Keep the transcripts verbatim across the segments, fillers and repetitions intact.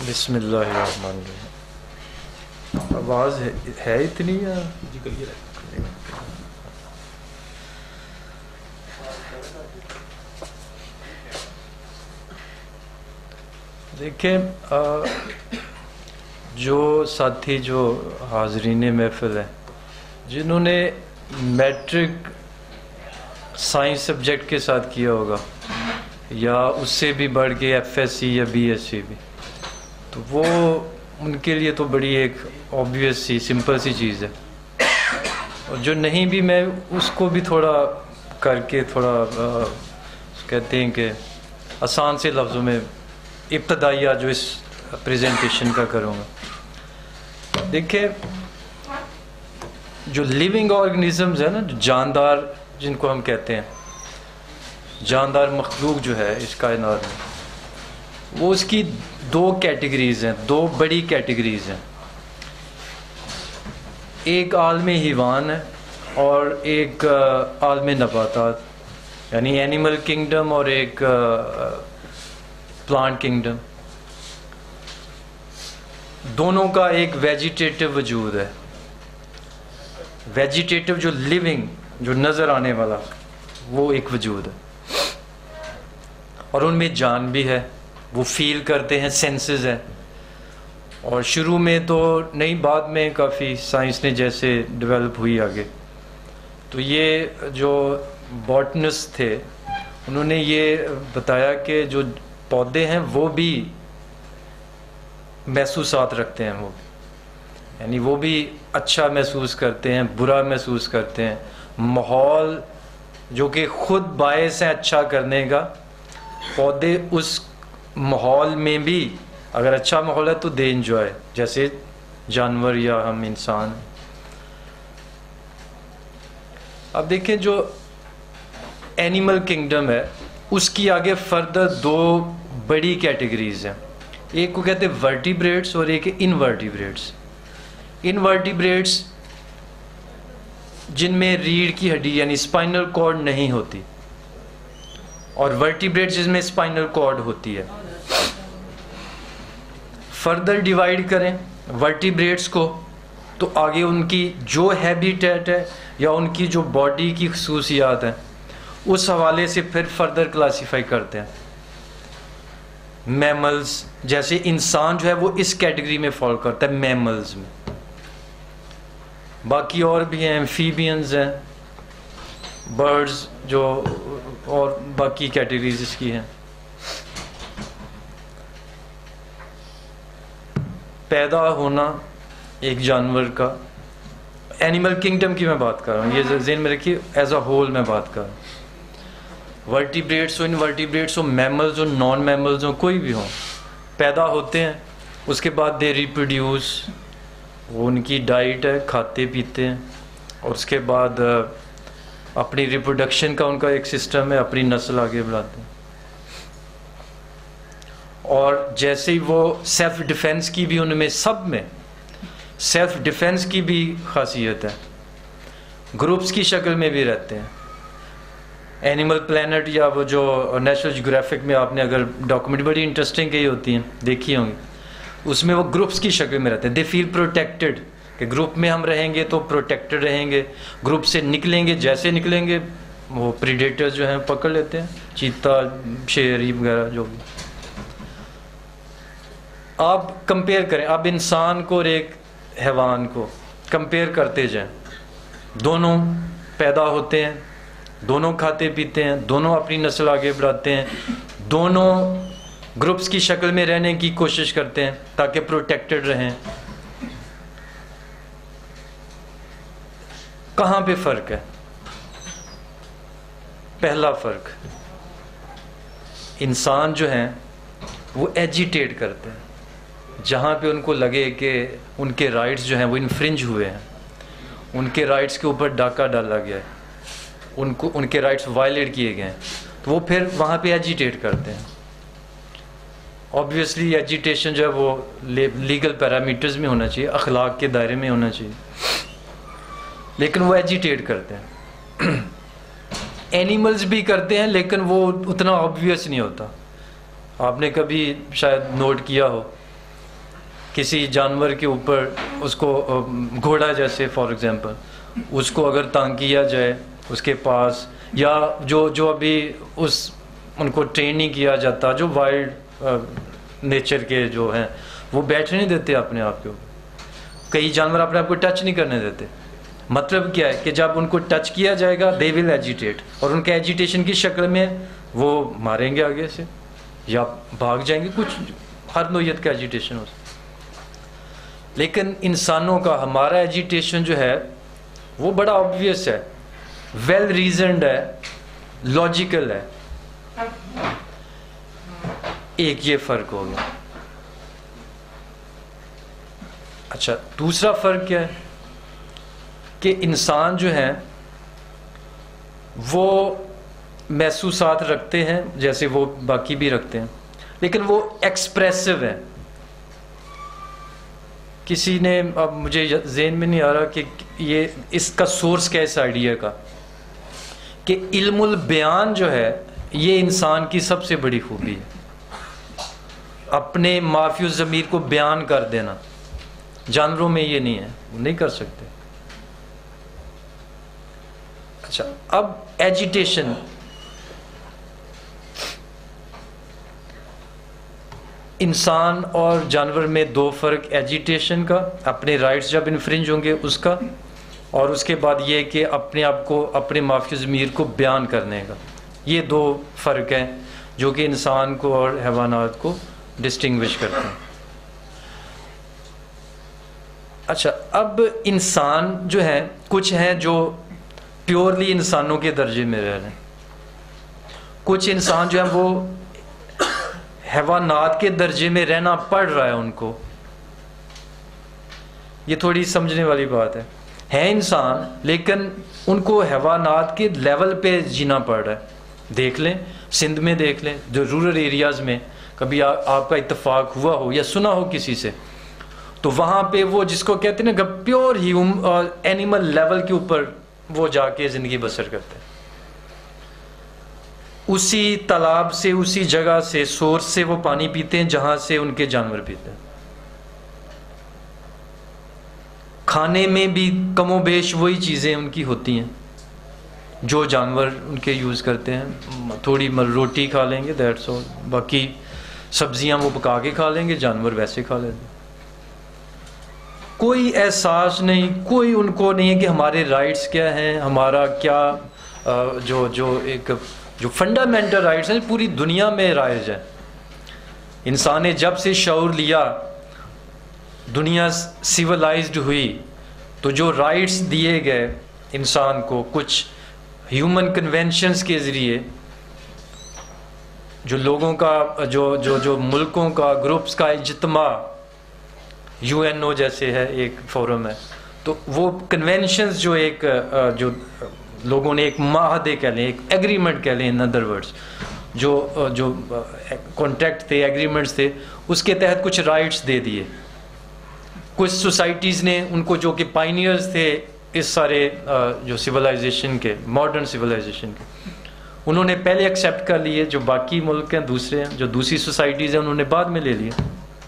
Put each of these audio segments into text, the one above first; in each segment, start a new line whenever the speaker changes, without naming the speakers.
बिस्मिल्लाहिर्रहमानिर्रहीम। आवाज़ है, है इतनी या जी करिए। देखें, जो साथी जो हाज़रीन महफ़िल हैं जिन्होंने मैट्रिक साइंस सब्जेक्ट के साथ किया होगा या उससे भी बढ़ के एफएससी या बीएससी भी, तो वो उनके लिए तो बड़ी एक ऑब्वियस सी सिंपल सी चीज़ है। और जो नहीं भी, मैं उसको भी थोड़ा करके थोड़ा आ, कहते हैं कि आसान से लफ्ज़ों में इब्तदाइया जो इस प्रेजेंटेशन का करूँगा। देखिए, जो लिविंग ऑर्गेनिज़म्स है ना, जो जानदार जिनको हम कहते हैं, जानदार मखलूक जो है इस कायनात में, वो उसकी दो कैटेगरीज़ हैं, दो बड़ी कैटेगरीज़ हैं। एक आलमे हिवान है और एक आलमे नबातात, यानी एनिमल किंगडम, और एक प्लांट किंगडम। दोनों का एक वेजिटेटिव वजूद है। वेजिटेटिव जो लिविंग, जो नज़र आने वाला, वो एक वजूद है और उनमें जान भी है, वो फील करते हैं, सेंसेस है। और शुरू में तो नहीं, बाद में काफ़ी साइंस ने जैसे डेवलप हुई आगे, तो ये जो बॉटनिस्ट थे उन्होंने ये बताया कि जो पौधे हैं वो भी महसूसात रखते हैं, वो यानी वो भी अच्छा महसूस करते हैं, बुरा महसूस करते हैं। माहौल जो कि ख़ुद बायस है अच्छा करने का, पौधे उस माहौल में भी अगर अच्छा माहौल है तो दे इंजॉय, जैसे जानवर या हम इंसान। अब देखें, जो एनिमल किंगडम है उसकी आगे फर्दर दो बड़ी कैटेगरीज हैं। एक को कहते हैं वर्टिब्रेट्स और एक है इनवर्टिब्रेट्स। इनवर्टिब्रेट्स जिनमें रीढ़ की हड्डी यानी स्पाइनल कॉर्ड नहीं होती, और वर्टिब्रेट्स जिसमें स्पाइनल कॉर्ड होती है। फर्दर डिवाइड करें वर्टिब्रेट्स को, तो आगे उनकी जो हैबिटेट है या उनकी जो बॉडी की खसूसियात हैं उस हवाले से फिर फर्दर क्लासीफाई करते हैं। मैमल्स, जैसे इंसान जो है वो इस कैटेगरी में फॉलो करता है, मैमल्स में। बाकी और भी हैं, एम्फीबियंस हैं, बर्ड्स जो, और बाकी कैटेगरीज इसकी हैं। पैदा होना एक जानवर का, एनिमल किंगडम की मैं बात कर रहा हूँ, ये ज़हन में रखिए, एज अ होल मैं बात कर रहा हूँ। वर्टिब्रेट्स हो, इनवर्टिब्रेट्स हो, मैमल्स हो, नॉन मैमल्स हो, कोई भी हो, पैदा होते हैं, उसके बाद दे रिप्रोड्यूस, वो उनकी डाइट है, खाते पीते हैं, और उसके बाद अपनी रिप्रोडक्शन का उनका एक सिस्टम है, अपनी नस्ल आगे बढ़ाते हैं। और जैसे ही वो सेल्फ डिफेंस की भी, उनमें सब में सेल्फ डिफेंस की भी खासियत है। ग्रुप्स की शक्ल में भी रहते हैं। एनिमल प्लैनेट या वो जो नेशनल ज्योग्राफिक में आपने अगर डॉक्यूमेंट, बड़ी इंटरेस्टिंग कही होती हैं, देखी होंगी, उसमें वो ग्रुप्स की शक्ल में रहते हैं। दे फील प्रोटेक्टेड, कि ग्रुप में हम रहेंगे तो प्रोटेक्टेड रहेंगे, ग्रुप से निकलेंगे, जैसे निकलेंगे वो प्रीडेटर्स जो हैं पकड़ लेते हैं, चीता, शेर वगैरह जो भी। आप कंपेयर करें, आप इंसान को और एक हैवान को कंपेयर करते जाएं, दोनों पैदा होते हैं, दोनों खाते पीते हैं, दोनों अपनी नस्ल आगे बढ़ाते हैं, दोनों ग्रुप्स की शक्ल में रहने की कोशिश करते हैं ताकि प्रोटेक्टेड रहें। कहाँ पे फ़र्क है? पहला फ़र्क, इंसान जो हैं वो एजिटेट करते हैं जहाँ पे उनको लगे कि उनके राइट्स जो हैं वो इन्फ्रिंज हुए हैं, उनके राइट्स के ऊपर डाका डाला गया है, उनको उनके राइट्स वायलेट किए गए हैं, तो वो फिर वहाँ पे एजिटेट करते हैं। ऑब्वियसली एजिटेशन जो है वो लीगल पैरामीटर्स में होना चाहिए, अखलाक के दायरे में होना चाहिए, लेकिन वो एजिटेट करते हैं। एनिमल्स भी करते हैं लेकिन वो उतना ऑब्वियस नहीं होता। आपने कभी शायद नोट किया हो किसी जानवर के ऊपर उसको, घोड़ा जैसे फॉर एग्जांपल, उसको अगर तंग किया जाए उसके पास, या जो जो अभी उस उनको ट्रेन नहीं किया जाता, जो वाइल्ड नेचर के जो हैं वो बैठने नहीं देते अपने आप के ऊपर। कई जानवर अपने आप को टच नहीं करने देते। मतलब क्या है कि जब उनको टच किया जाएगा दे विल एजिटेट, और उनके एजिटेशन की शक्ल में वो मारेंगे आगे से या भाग जाएंगे, कुछ हर नोयत का एजिटेशन हो। लेकिन इंसानों का, हमारा एजिटेशन जो है वो बड़ा ऑब्वियस है, वेल रीजनड है, लॉजिकल है। एक ये फर्क हो गया। अच्छा, दूसरा फर्क क्या है कि इंसान जो है वो महसूसात रखते हैं जैसे वो बाकी भी रखते हैं, लेकिन वो एक्सप्रेसिव है। किसी ने, अब मुझे ज़हन में नहीं आ रहा कि ये इसका सोर्स क्या है इस आइडिया का, कि इल्मुल बयान जो है ये इंसान की सबसे बड़ी खूबी है, अपने माफी ज़मीर को बयान कर देना। जानवरों में ये नहीं है, वो नहीं कर सकते। अच्छा, अब एजिटेशन, इंसान और जानवर में दो फर्क, एजिटेशन का, अपने राइट्स जब इन्फ्रिंज होंगे उसका, और उसके बाद ये कि अपने आप को, अपने माफी ज़मीर को बयान करने का। ये दो फर्क हैं जो कि इंसान को और हैवानात को डिस्टिंग्विश करते हैं। अच्छा, अब इंसान जो है, कुछ हैं जो प्योरली इंसानों के दर्जे में रह रहे हैं, कुछ इंसान जो है वो हैवानात के दर्जे में रहना पड़ रहा है उनको। ये थोड़ी समझने वाली बात है। है इंसान लेकिन उनको हैवानात के लेवल पे जीना पड़ रहा है। देख लें, सिंध में देख लें, जो रूरल एरियाज़ में कभी आ, आपका इत्तेफाक हुआ हो या सुना हो किसी से, तो वहाँ पे वो जिसको कहते हैं ना प्योर ह्यूम एनिमल लेवल के ऊपर वो जाके ज़िंदगी बसर करते हैं। उसी तालाब से, उसी जगह से, सोर्स से वो पानी पीते हैं जहाँ से उनके जानवर पीते हैं। खाने में भी कमोबेश वही चीज़ें उनकी होती हैं जो जानवर उनके यूज़ करते हैं। थोड़ी रोटी खा लेंगे, दैट्स ऑल, बाकी सब्जियां वो पका के खा लेंगे, जानवर वैसे खा लेते हैं। कोई एहसास नहीं, कोई उनको नहीं है कि हमारे राइट्स क्या हैं, हमारा क्या जो जो एक जो फंडामेंटल राइट्स हैं पूरी दुनिया में राइज है। इंसान ने जब से शऊर लिया, दुनिया सिविलाइज्ड हुई, तो जो राइट्स दिए गए इंसान को कुछ ह्यूमन कन्वेंशंस के ज़रिए, जो लोगों का, जो जो जो मुल्कों का, ग्रुप्स का इज्तिमा, यू एन ओ जैसे है एक फोरम है, तो वो कन्वेंशंस जो एक जो लोगों ने एक माहदे कह लें, एक एग्रीमेंट कह लें, इन अदर वर्ड्स, जो जो कॉन्ट्रैक्ट थे, एग्रीमेंट्स थे, उसके तहत कुछ राइट्स दे दिए। कुछ सोसाइटीज़ ने उनको, जो कि पाइनियर्स थे इस सारे जो सिविलाइजेशन के, मॉडर्न सिविलाइजेशन के, उन्होंने पहले एक्सेप्ट कर लिए। जो बाकी मुल्क हैं, दूसरे हैं, जो दूसरी सोसाइटीज़ हैं, उन्होंने बाद में ले लिया।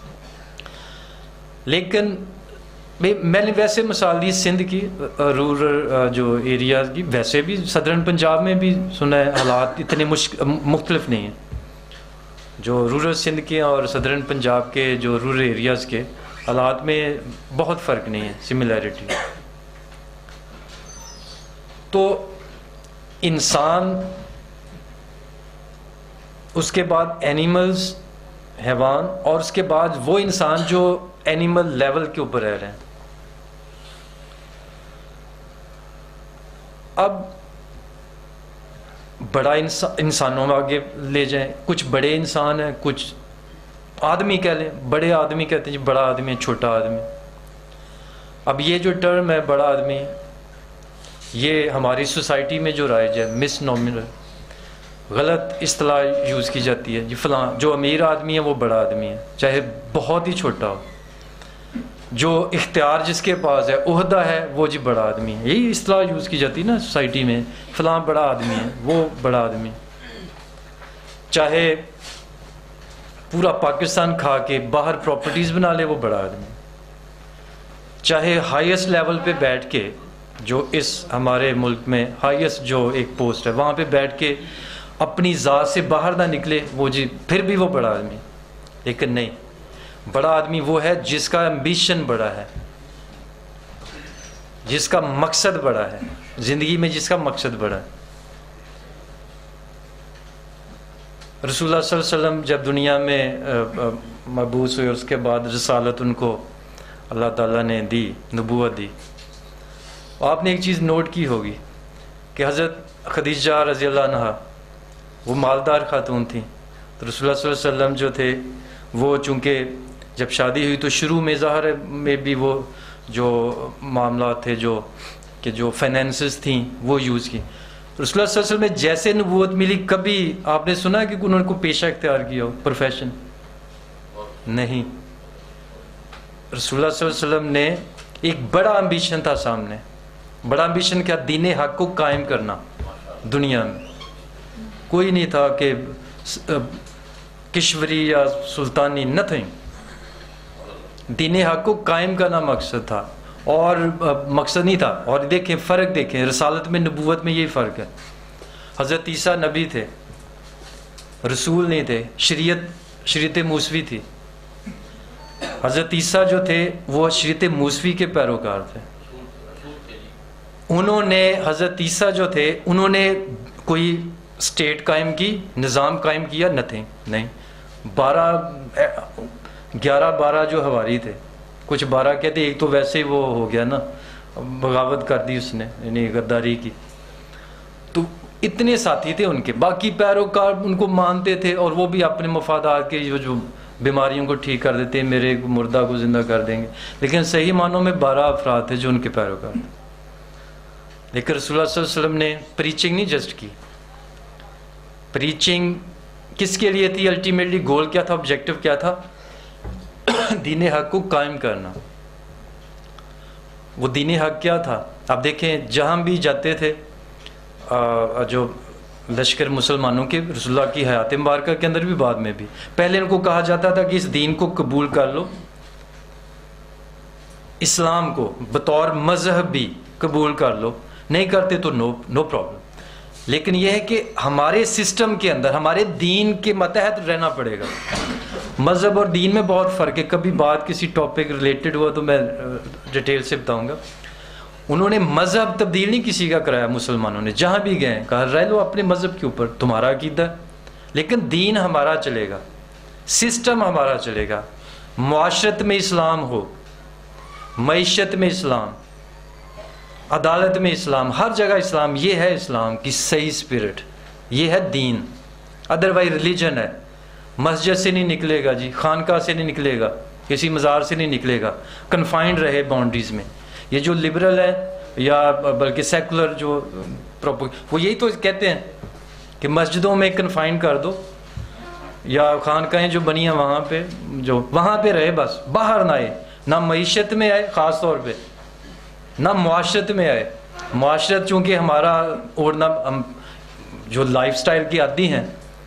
लेकिन मैंने वैसे मिसाल दी सिंध की, रूरल जो एरियाज़ की, वैसे भी सदर्न पंजाब में भी सुना है हालात इतने मुख्तलिफ नहीं हैं। जो रूरल सिंध के और सदर्न पंजाब के जो रूरल एरियाज़ के हालात में बहुत फ़र्क नहीं है, सिमिलैरिटी। तो इंसान, उसके बाद एनिमल्स, हैवान, और उसके बाद वो इंसान जो एनिमल लेवल के ऊपर रह रहे हैं। अब बड़ा इंसा, इंसानों में आगे ले जाएं, कुछ बड़े इंसान हैं, कुछ आदमी कह लें। बड़े आदमी कहते हैं जी बड़ा आदमी, छोटा आदमी। अब ये जो टर्म है बड़ा आदमी, ये हमारी सोसाइटी में जो राइज है, मिस नॉमिनल, गलत इस्तेलाह यूज़ की जाती है जी फलां जो अमीर आदमी है वो बड़ा आदमी है, चाहे बहुत ही छोटा हो। जो इख्तियार जिसके पास है, ओहदा है, वो जी बड़ा आदमी है। यही इस्तेलाह यूज़ की जाती है ना सोसाइटी में, फलां बड़ा आदमी है, वो बड़ा आदमी। चाहे पूरा पाकिस्तान खा के बाहर प्रॉपर्टीज़ बना ले, वो बड़ा आदमी। चाहे हाईएस्ट लेवल पे बैठ के, जो इस हमारे मुल्क में हाईएस्ट जो एक पोस्ट है वहाँ पे बैठ के अपनी ज़ात से बाहर ना निकले, वो जी फिर भी वो बड़ा आदमी। लेकिन नहीं, बड़ा आदमी वो है जिसका एम्बिशन बड़ा है, जिसका मकसद बड़ा है, ज़िंदगी में जिसका मकसद बड़ा है। रसूलुल्लाह सल्लल्लाहु अलैहि वसल्लम जब दुनिया में मबूस हुए, उसके बाद रिसालत उनको अल्लाह ताला ने दी, नबूवत दी। आपने एक चीज़ नोट की होगी कि हज़रत खदीजा रज़ी अल्लाह अन्हा वो मालदार खातून थी, तो रसूलुल्लाह सल्लल्लाहु अलैहि वसल्लम जो थे वो चूँकि जब शादी हुई तो शुरू में ज़ाहिर में भी वो जो मामला थे जो कि जो फाइनेंसेस थी वो यूज़ की। रसूलुल्लाह सल्लल्लाहु अलैहि वसल्लम में जैसे नबूवत मिली, कभी आपने सुना कि उन्होंने को पेशा इख्तियार किया हो, प्रोफेशन? नहीं। रसूलुल्लाह सल्लल्लाहु अलैहि वसल्लम ने एक बड़ा एम्बिशन था सामने। बड़ा एम्बिशन क्या? दीन हक को कायम करना दुनिया में। कोई नहीं था कि किश्वरी या सुल्तानी, नथिंग। दीन हक को कायम करना मकसद था, और मकसद नहीं था। और देखें फ़र्क, देखें रिसालत में नबूवत में यही फ़र्क है। हज़रत ईसा नबी थे, रसूल नहीं थे, शरीयत शरीयत मूसवी थी। हज़रत ईसा जो थे वो शरीयत मूसवी के पैरोकार थे। उन्होंने हज़रत ईसा जो थे उन्होंने कोई स्टेट कायम की, निज़ाम कायम किया? नथिंग, नहीं। बारह ग्यारह बारह जो हवारी थे, कुछ बारह कहते, एक तो वैसे ही वो हो गया ना, बगावत कर दी उसने, यानी गद्दारी की। तो इतने साथी थे उनके, बाकी पैरोकार उनको मानते थे, और वो भी अपने मफादात के जो जो बीमारियों को ठीक कर देते, मेरे मुर्दा को ज़िंदा कर देंगे। लेकिन सही मानों में बारह अफराद थे जो उनके पैरोकार थे। लेकिन रसूलुल्लाह सल्लल्लाहु अलैहि वसल्लम ने प्रीचिंग नहीं जस्ट की। प्रीचिंग किसके लिए थी? अल्टीमेटली गोल क्या था, ऑब्जेक्टिव क्या था? दीन हक को कायम करना। वो दीन हक क्या था? आप देखें जहाँ भी जाते थे आ, जो लश्कर मुसलमानों के, रसूलुल्लाह की हयात मुबारका के अंदर भी, बाद में भी, पहले उनको कहा जाता था कि इस दीन को कबूल कर लो, इस्लाम को बतौर मजहब भी कबूल कर लो, नहीं करते तो नो नो प्रॉब्लम। लेकिन यह है कि हमारे सिस्टम के अंदर हमारे दीन के मतहत रहना पड़ेगा। मज़हब और दीन में बहुत फ़र्क है। कभी बात किसी टॉपिक रिलेटेड हुआ तो मैं डिटेल से बताऊंगा। उन्होंने मज़हब तब्दील नहीं किसी का कराया, मुसलमानों ने जहाँ भी गए कहा रह लो अपने मज़हब के ऊपर, तुम्हारा अकीदा, लेकिन दीन हमारा चलेगा, सिस्टम हमारा चलेगा। मुआशरत में इस्लाम हो, मईशत में इस्लाम, अदालत में इस्लाम, हर जगह इस्लाम। ये है इस्लाम की सही स्पिरिट, ये है दीन। अदरवाइज रिलीजन है, मस्जिद से नहीं निकलेगा जी, खानका से नहीं निकलेगा, किसी मज़ार से नहीं निकलेगा, कन्फाइंड रहे बाउंड्रीज में। ये जो लिबरल है या बल्कि सेकुलर जो प्रोपो, वो यही तो कहते हैं कि मस्जिदों में कन्फाइंड कर दो, या खानकाएँ जो बनी हैं वहाँ पे, जो वहाँ पे रहे बस, बाहर ना आए, ना मईशत में आए ख़ास तौर पे, ना मुआशरत में आए। मुआशरत चूँकि हमारा और ना हम जो लाइफ स्टाइल की आदी हैं,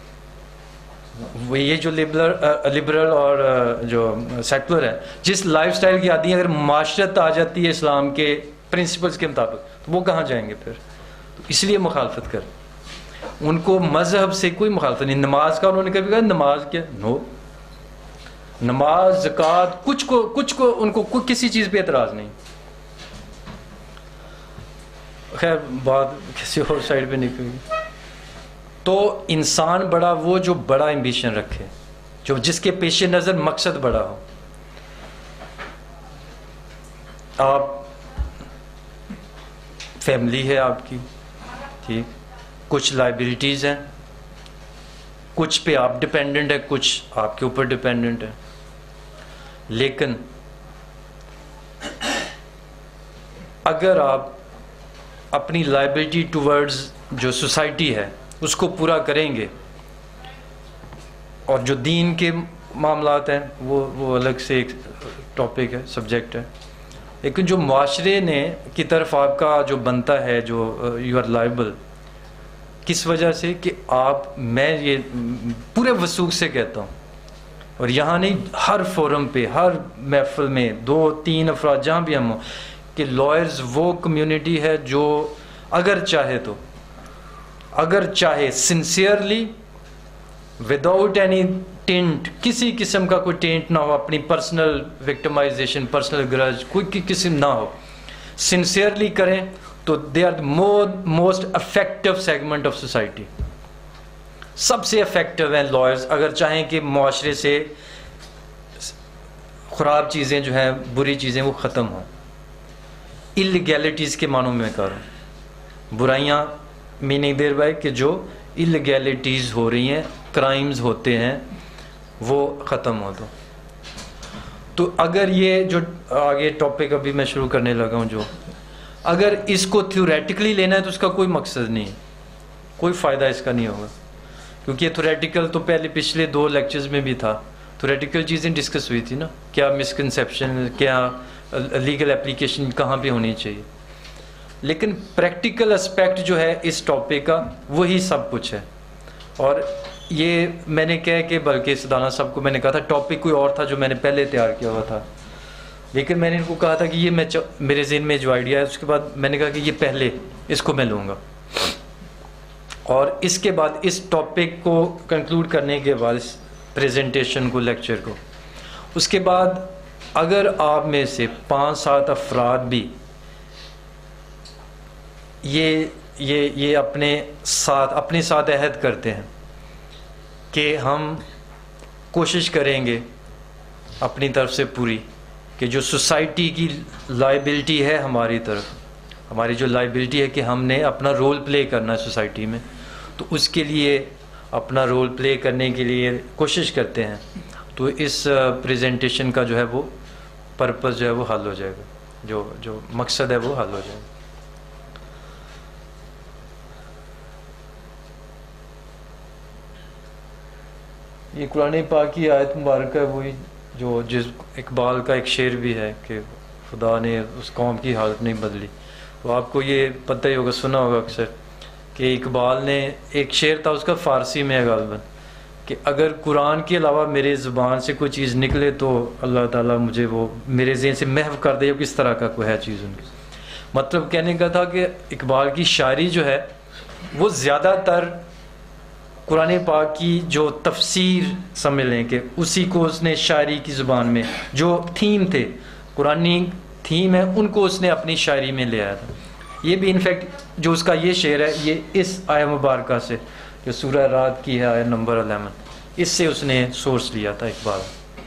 वो ये जो लिबरल लिबरल और जो सेकुलर है, जिस लाइफ स्टाइल की आदी है, अगर मुआशरत आ जाती है इस्लाम के प्रिंसिपल्स के मुताबिक, तो वो कहाँ जाएंगे फिर? तो इसलिए मुखालफत कर, उनको मज़हब से कोई मुखालफत नहीं। नमाज का उन्होंने कभी कहा नमाज क्या? नो, नमाज, ज़कात, कुछ को कुछ को उनको कोई किसी चीज़ पे एतराज़ नहीं। खैर बात किसी और साइड पे निकलेगी। तो इंसान बड़ा वो जो बड़ा एम्बिशन रखे, जो जिसके पेश नज़र मकसद बड़ा हो। आप फैमिली है आपकी, ठीक, कुछ लाइबिलिटीज़ हैं, कुछ पे आप डिपेंडेंट है, कुछ आपके ऊपर डिपेंडेंट है। लेकिन अगर आप अपनी लाइबिलिटी टुवर्ड्स जो सोसाइटी है उसको पूरा करेंगे, और जो दीन के मामलात हैं वो वो अलग से एक टॉपिक है, सब्जेक्ट है, लेकिन जो माशरे ने की तरफ आपका जो बनता है, जो यू आर लाइबल, किस वजह से कि आप, मैं ये पूरे वसूख से कहता हूँ और यहाँ नहीं, हर फोरम पे, हर महफिल में दो तीन अफराद जहाँ भी हम हो, कि लॉयर्स वो कम्युनिटी है जो अगर चाहे तो अगर चाहे सिंसियरली, विदाउट एनी टेंट, किसी किस्म का कोई टेंट ना हो, अपनी पर्सनल विक्टिमाइजेशन, पर्सनल ग्रज कोई कि, किस्म ना हो, सिंसियरली करें, तो they are the most effective segment of society. सबसे इफेक्टिव हैं लॉयर्स अगर चाहें कि मुआशरे से ख़राब चीज़ें जो हैं, बुरी चीज़ें वो ख़त्म हों। इलीगैलिटीज़ के मानों में कर बुराइयाँ मीनिंग देर बाय कि जो इलीगैलिटीज़ हो रही हैं, क्राइम्स होते हैं, वो ख़त्म हो दो। तो अगर ये जो आगे टॉपिक अभी मैं शुरू करने लगा हूँ, जो अगर इसको थ्योरेटिकली लेना है तो उसका कोई मकसद नहीं है, कोई फ़ायदा इसका नहीं होगा, क्योंकि थ्योरेटिकल तो पहले पिछले दो लेक्चर्स में भी था, थ्योरेटिकल चीज़ें डिस्कस हुई थी ना, क्या मिसकंसेप्शन, क्या लीगल एप्लीकेशन कहाँ पे होनी चाहिए। लेकिन प्रैक्टिकल एस्पेक्ट जो है इस टॉपिक का, वही सब कुछ है। और ये मैंने कहा कि बल्कि सदाना साहब को मैंने कहा था टॉपिक कोई और था जो मैंने पहले तैयार किया हुआ था, लेकिन मैंने इनको कहा था कि ये मैं मेरे ज़हन में जो आइडिया है, उसके बाद मैंने कहा कि ये पहले इसको मैं लूँगा, और इसके बाद इस टॉपिक को कंक्लूड करने के बाद, इस प्रेजेंटेशन को, लेक्चर को, उसके बाद अगर आप में से पाँच सात अफराद भी ये ये ये अपने साथ अपने साथ अहद करते हैं कि हम कोशिश करेंगे अपनी तरफ से पूरी, कि जो सोसाइटी की लाइबिलिटी है हमारी तरफ, हमारी जो लाइबिलिटी है कि हमने अपना रोल प्ले करना है सोसाइटी में, तो उसके लिए अपना रोल प्ले करने के लिए कोशिश करते हैं, तो इस प्रेजेंटेशन का जो है वो पर्पस जो है वो हल हो जाएगा, जो जो मकसद है वो हल हो जाएगा। ये कुरान पाक की आयत मुबारक है, वही जो जिस इकबाल का एक शेर भी है कि खुदा ने उस कौम की हालत नहीं बदली। तो आपको ये पता ही होगा, सुना होगा अक्सर, कि इकबाल ने एक शेर था उसका फ़ारसी में है गालिबन, कि अगर कुरान के अलावा मेरे ज़ुबान से कोई चीज़ निकले तो अल्लाह ताला मुझे वो मेरे ज़हन से महव कर दे, किस तरह का कोई है चीज़ उनकी। मतलब कहने का था कि इकबाल की शायरी जो है वो ज़्यादातर कुरान पाक की जो तफसीर समझ लें कि उसी को उसने शायरी की ज़ुबान में जो थीम थे, कुरानी थीम है, उनको उसने अपनी शायरी में ले आया था। ये भी इनफैक्ट जो उसका ये शेर है, ये इस आया मुबारका से जो सूरह रात की है, आया नंबर अलेवन, इससे उसने सोर्स लिया था इकबाल।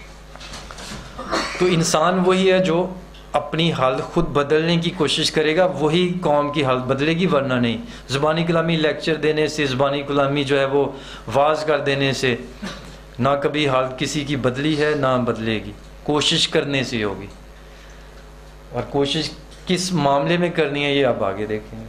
तो इंसान वही है जो अपनी हालत खुद बदलने की कोशिश करेगा, वही कौम की हालत बदलेगी, वरना नहीं। ज़ुबानी कलामी लेक्चर देने से, ज़ुबानी कलामी जो है वो वाज कर देने से ना कभी हालत किसी की बदली है ना बदलेगी, कोशिश करने से होगी। और कोशिश किस मामले में करनी है ये आप आगे देखेंगे।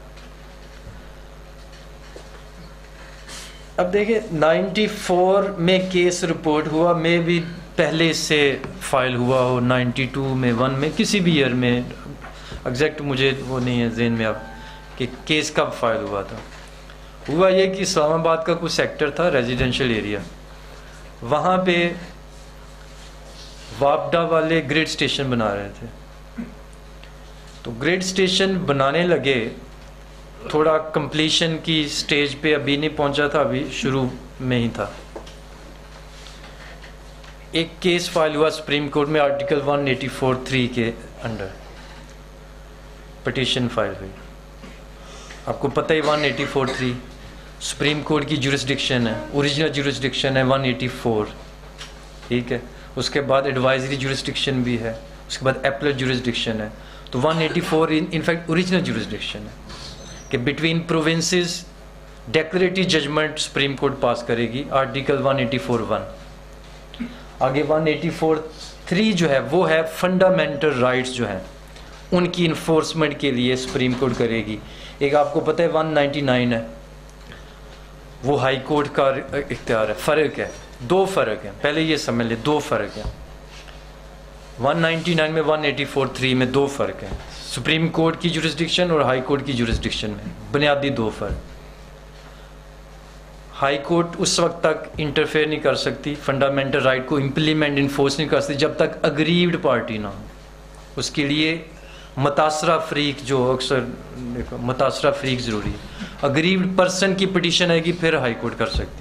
अब देखिए चौरानवे में केस रिपोर्ट हुआ, मे भी पहले इससे फाइल हुआ हो, बानवे में, वन में, किसी भी ईयर में, एग्जैक्ट मुझे वो नहीं है ज़हन में अब कि केस कब फाइल हुआ था। हुआ ये कि इस्लामाबाद का कुछ सेक्टर था, रेजिडेंशियल एरिया, वहाँ पे वापडा वाले ग्रिड स्टेशन बना रहे थे। तो ग्रिड स्टेशन बनाने लगे, थोड़ा कंप्लीशन की स्टेज पे अभी नहीं पहुंचा था, अभी शुरू में ही था। एक केस फाइल हुआ सुप्रीम कोर्ट में, आर्टिकल एक सौ चौरासी के अंडर पिटीशन फाइल हुई। आपको पता ही एक सौ चौरासी सुप्रीम कोर्ट की जुरिस्डिक्शन है, ओरिजिनल जुरिस्डिक्शन है एक सौ चौरासी, ठीक है। उसके बाद एडवाइजरी जुरिस्डिक्शन भी है, उसके बाद एपलेट जुरिस्डिक्शन है। तो एक सौ चौरासी इनफैक्ट ओरिजिनल जुरिस्डिक्शन है कि between provinces declaratory judgement supreme court pass करेगी, आर्टिकल एक सौ इक्यासी। आगे एक सौ तिरासी जो है वो है फंडामेंटल राइट्स जो हैं उनकी इन्फोर्समेंट के लिए सुप्रीम कोर्ट करेगी। एक आपको पता है एक सौ निन्यानवे है, वो हाई कोर्ट का इख्तियार है। फ़र्क है, दो फ़र्क है, पहले ये समझ ले, दो फ़र्क है। एक सौ निन्यानवे में, एक सौ तिरासी में दो फ़र्क है, सुप्रीम कोर्ट की जुरिस्डिक्शन और हाई कोर्ट की जुरिस्डिक्शन में बुनियादी दो फ़र्क। हाई कोर्ट उस वक्त तक इंटरफेयर नहीं कर सकती, फंडामेंटल राइट को इम्प्लीमेंट इन्फोर्स नहीं कर सकती जब तक अग्रीव्ड पार्टी ना हो। उसके लिए मुतासरा फरीक, जो अक्सर देखो मुतासरा फरीक ज़रूरी है। अग्रीव्ड पर्सन की पिटीशन आएगी फिर हाई कोर्ट कर सकती,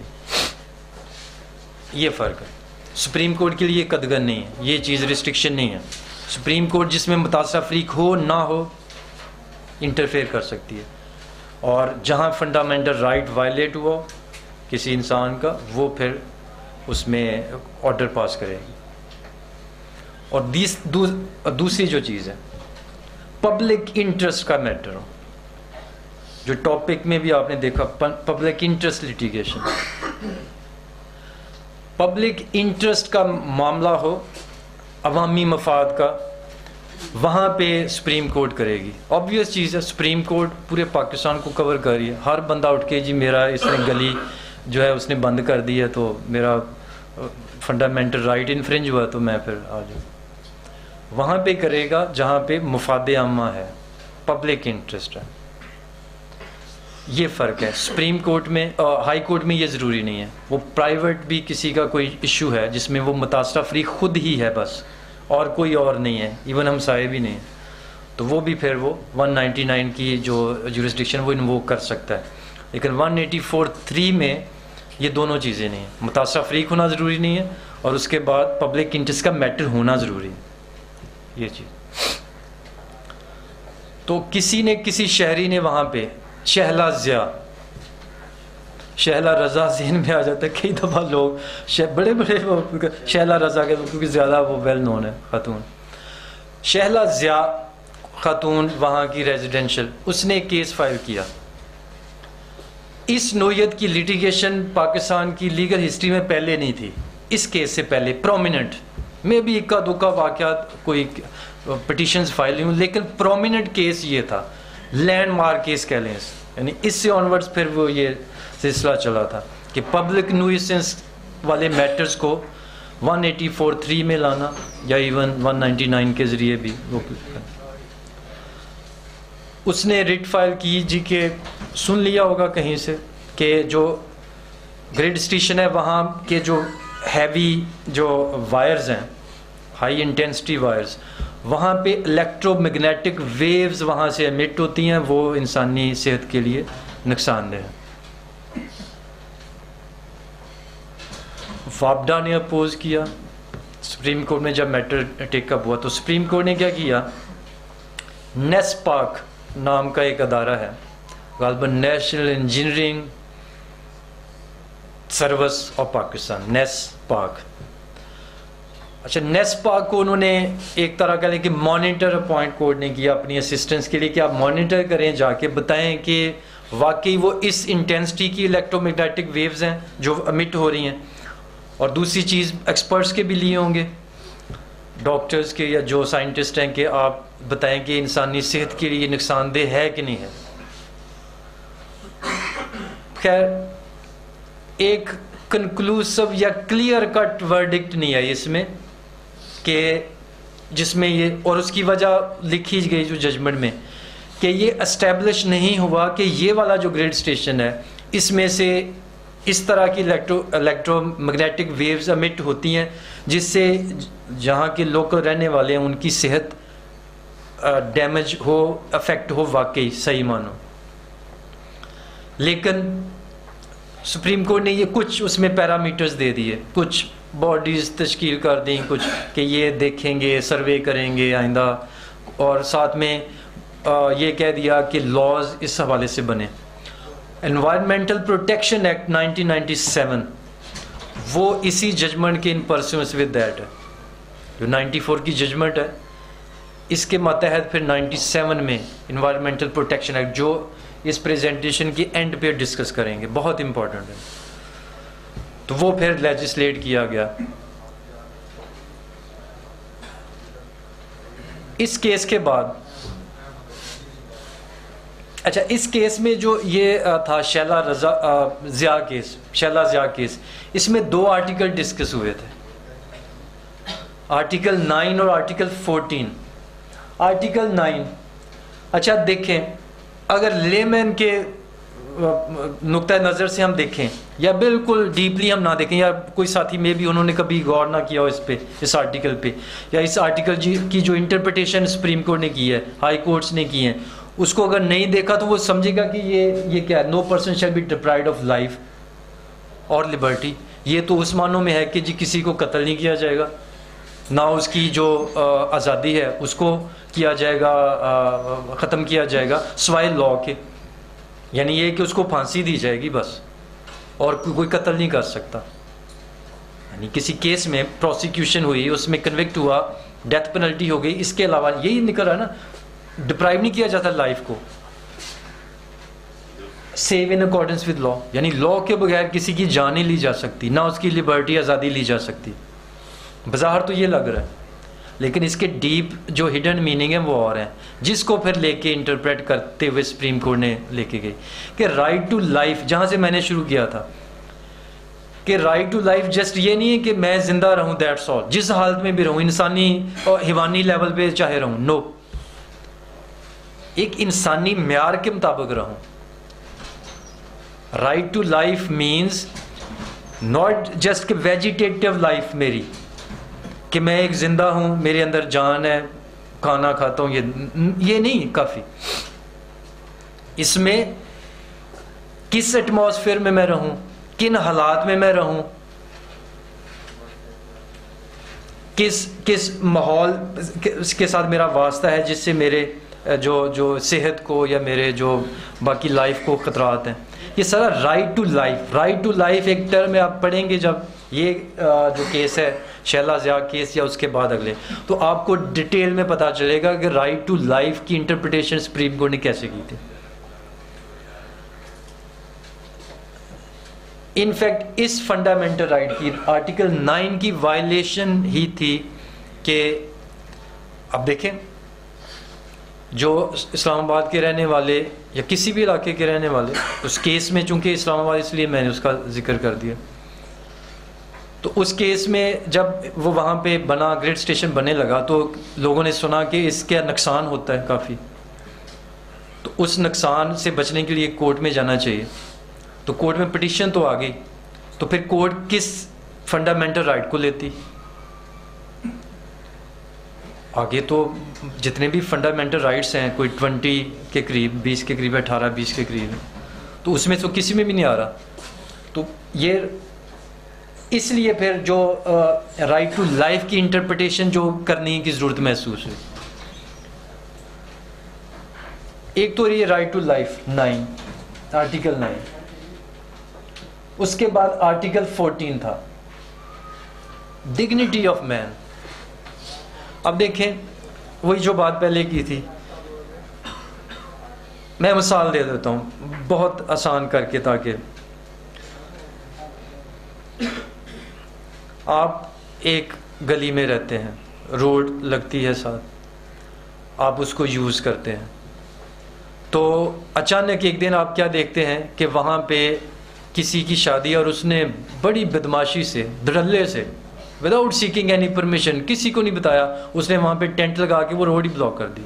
ये फ़र्क है। सुप्रीम कोर्ट के लिए कदगन नहीं है, ये चीज़ रिस्ट्रिक्शन नहीं है। सुप्रीम कोर्ट जिसमें मुतासरा फरीक हो ना हो इंटरफेयर कर सकती है, और जहाँ फंडामेंटल राइट वायलेट हुआ किसी इंसान का वो फिर उसमें ऑर्डर पास करेगी। और दीस दू, दूसरी जो चीज़ है पब्लिक इंटरेस्ट का मैटर हो, जो टॉपिक में भी आपने देखा public interest litigation, public interest का मामला हो, अवामी मफाद का, वहाँ पे सुप्रीम कोर्ट करेगी। ऑब्वियस चीज़ है, सुप्रीम कोर्ट पूरे पाकिस्तान को कवर कर रही है। हर बंदा उठ के जी मेरा इसने गली जो है उसने बंद कर दी है तो मेरा फंडामेंटल राइट इन्फ्रिंज हुआ तो मैं फिर आ जाऊँ, वहाँ पे करेगा जहाँ पे मुफाद आमा है, पब्लिक इंटरेस्ट है। ये फ़र्क है। सुप्रीम कोर्ट में, हाई कोर्ट में ये ज़रूरी नहीं है। वो प्राइवेट भी किसी का कोई इशू है जिसमें वो मुतासरा फ्री खुद ही है बस, और कोई और नहीं है, इवन हमसाये भी नहीं है, तो वो भी फिर वो वन नाइन्टी नाइन की जो जुरिस्डिक्शन वो इन्वोक कर सकता है। लेकिन वन एटी फोर थ्री में ये दोनों चीज़ें नहीं हैं। मुतासरा फ्री होना ज़रूरी नहीं है और उसके बाद पब्लिक इंटरेस्ट का मैटर होना ज़रूरी है, ये चीज़। तो किसी ने किसी शहरी ने वहाँ पे शहला ज़िया, शहला रज़ा ज़हन में आ जाता है कई दफ़ा लोग बड़े बड़े वो शहला रज़ा के, क्योंकि ज़्यादा वो वेल नोन है खातून। शहला ज़िया खातून वहाँ की रेजिडेंशियल, उसने केस फाइल किया। इस नोयत की लिटिगेशन पाकिस्तान की लीगल हिस्ट्री में पहले नहीं थी। इस केस से पहले प्रोमिनेंट में भी इक्का दुक्का वाक़यात कोई पिटीशंस फाइल नहीं हुई, लेकिन प्रोमिनेंट केस ये था, लैंडमार्क केस कह लें, यानी इससे ऑनवर्ड्स फिर वो ये सिलसिला चला था कि पब्लिक न्यूइसेंस वाले मैटर्स को वन एटी फोर थ्री में लाना या इवन वन नाइन्टी नाइन के ज़रिए भी वो। उसने रिट फाइल की जी के, सुन लिया होगा कहीं से कि जो ग्रिड स्टेशन है वहाँ के जो हैवी जो वायर्स हैं, हाई इंटेंसिटी वायर्स, वहाँ पे इलेक्ट्रोमैग्नेटिक वेव्स वहाँ से एमिट होती हैं, वो इंसानी सेहत के लिए नुकसानदेह है। वापडा ने अपोज किया सुप्रीम कोर्ट में जब मैटर टेकअप हुआ, तो सुप्रीम कोर्ट ने क्या किया, नेस्पाक नाम का एक अदारा है, गालिबन national engineering service of Pakistan, NESPAK. अच्छा, नेस्पाक को उन्होंने एक तरह का कि मॉनिटर अपॉइंट कोर्ट ने किया अपनी असिस्टेंस के लिए कि आप मॉनिटर करें, जाके बताएं कि वाकई वो इस इंटेंसिटी की इलेक्ट्रोमैग्नेटिक वेव्स हैं जो एमिट हो रही हैं। और दूसरी चीज़ एक्सपर्ट्स के भी लिए होंगे, डॉक्टर्स के या जो साइंटिस्ट हैं, कि आप बताएं कि इंसानी सेहत के लिए नुकसानदेह है कि नहीं है। खैर, एक कंक्लूसिव या क्लियर कट वर्डिक्ट नहीं है इसमें कि जिसमें ये, और उसकी वजह लिखी गई जो जजमेंट में, कि ये एस्टेब्लिश नहीं हुआ कि ये वाला जो ग्रिड स्टेशन है इसमें से इस तरह की इलेक्ट्रो इलेक्ट्रोमैग्नेटिक वेव्स एमिट होती हैं जिससे जहाँ के लोकल रहने वाले हैं उनकी सेहत डैमेज हो, अफेक्ट हो, वाकई सही मानो। लेकिन सुप्रीम कोर्ट ने ये कुछ उसमें पैरामीटर्स दे दिए, कुछ बॉडीज़ तश्कील कर दी, कुछ कि ये देखेंगे, सर्वे करेंगे आइंदा, और साथ में आ, ये कह दिया कि लॉज इस हवाले से बने। Environmental protection act nineteen ninety seven वो इसी जजमेंट के इन परस्यूएंस विद दैट है, जो नाइंटी फोर की जजमेंट है इसके मतहत फिर नाइंटी सेवन में एनवायरमेंटल प्रोटेक्शन एक्ट, जो इस प्रेजेंटेशन की एंड पे डिस्कस करेंगे, बहुत इंपॉर्टेंट है, तो वो फिर लेजिस्लेट किया गया। इस केस के बाद, अच्छा, इस केस में जो ये था शैला रजा ज़िया केस, शैला ज़िया केस, इसमें दो आर्टिकल डिस्कस हुए थे, आर्टिकल नाइन और आर्टिकल फोर्टीन। आर्टिकल नाइन, अच्छा देखें, अगर लेमैन के नुक्ता नज़र से हम देखें या बिल्कुल डीपली हम ना देखें, या कोई साथी में भी उन्होंने कभी गौर ना किया हो इस पे, इस आर्टिकल पे, या इस आर्टिकल की जो इंटरप्रिटेशन सुप्रीम कोर्ट ने की है, हाई कोर्ट्स ने की है, उसको अगर नहीं देखा तो वो समझेगा कि ये ये क्या है, no person shall be deprived of life और लिबर्टी। ये तो उस मानों में है कि जी किसी को कत्ल नहीं किया जाएगा, ना उसकी जो आज़ादी है उसको किया जाएगा, ख़त्म किया जाएगा सिवाय लॉ के, यानी ये कि उसको फांसी दी जाएगी बस, और कोई कत्ल नहीं कर सकता। यानी किसी केस में प्रोसिक्यूशन हुई, उसमें कन्विक्ट हुआ, डेथ पेनल्टी हो गई, इसके अलावा यही निकल रहा है ना, डिप्राइव नहीं किया जाता लाइफ को, save in accordance with law, यानी लॉ के बगैर किसी की जान नहीं ली जा सकती, ना उसकी लिबर्टी आज़ादी ली जा सकती। बाज़ार तो ये लग रहा है, लेकिन इसके डीप जो हिडन मीनिंग है वो और है, जिसको फिर लेके इंटरप्रेट करते हुए सुप्रीम कोर्ट ने लेके गई कि राइट टू लाइफ, जहाँ से मैंने शुरू किया था कि राइट टू लाइफ जस्ट ये नहीं है कि मैं जिंदा रहूं, दैट्स ऑल, जिस हालत में भी रहूं, इंसानी और हिवानी लेवल पे चाहे रहूं, नो, एक इंसानी म्यार के मुताबिक रहूं। Right to life means not just कि वेजिटेटिव लाइफ मेरी, कि मैं एक जिंदा हूं, मेरे अंदर जान है, खाना खाता हूं, ये ये नहीं काफ़ी। इसमें किस एटमॉस्फेयर में मैं रहूं, किन हालात में मैं रहूं, किस किस माहौल के साथ मेरा वास्ता है, जिससे मेरे जो जो सेहत को या मेरे जो बाकी लाइफ को ख़तरात हैं, ये सारा right to life. Right to life एक टर्म में आप पढ़ेंगे जब ये जो केस है शैला ज़िया केस या उसके बाद अगले, तो आपको डिटेल में पता चलेगा कि राइट टू लाइफ की इंटरप्रिटेशन सुप्रीम कोर्ट ने कैसे की थी। इनफैक्ट इस फंडामेंटल राइट की आर्टिकल नाइन की वायलेशन ही थी कि अब देखें, जो इस्लामाबाद के रहने वाले या किसी भी इलाके के रहने वाले, उस केस में चूंकि इस्लामाबाद इसलिए मैंने उसका जिक्र कर दिया, तो उस केस में जब वो वहाँ पे बना, ग्रेड स्टेशन बनने लगा, तो लोगों ने सुना कि इसका नुकसान होता है काफ़ी, तो उस नुकसान से बचने के लिए कोर्ट में जाना चाहिए। तो कोर्ट में पिटीशन तो आ गई, तो फिर कोर्ट किस फंडामेंटल राइट को लेती? आगे तो जितने भी फंडामेंटल राइट्स हैं, कोई ट्वेंटी के करीब, बीस के करीब, अठारह बीस के करीब, तो उसमें तो किसी में भी नहीं आ रहा। तो ये इसलिए फिर जो राइट टू लाइफ की इंटरप्रिटेशन जो करने की ज़रूरत महसूस हुई। एक तो ये right to life nine, article nine, उसके बाद आर्टिकल फोर्टीन था, डिग्निटी ऑफ मैन। अब देखें, वही जो बात पहले की थी, मैं मिसाल दे देता हूँ बहुत आसान करके, ताकि आप एक गली में रहते हैं, रोड लगती है साथ, आप उसको यूज़ करते हैं, तो अचानक एक दिन आप क्या देखते हैं कि वहाँ पे किसी की शादी, और उसने बड़ी बदमाशी से, धड़ल्ले से, विदाउट सीकिंग एनी परमिशन, किसी को नहीं बताया, उसने वहाँ पे टेंट लगा के वो रोड ही ब्लॉक कर दी।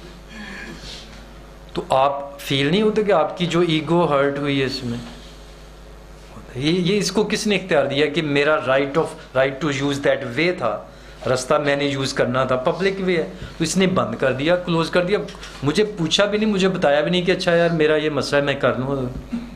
तो आप फील नहीं होते कि आपकी जो ईगो हर्ट हुई है इसमें? ये ये इसको किसने इख्तियार दिया कि मेरा right of right to use that way था, रास्ता मैंने यूज़ करना था, पब्लिक वे है, तो इसने बंद कर दिया, क्लोज कर दिया, मुझे पूछा भी नहीं, मुझे बताया भी नहीं कि अच्छा यार मेरा ये मसला है, मैं कर लूँ।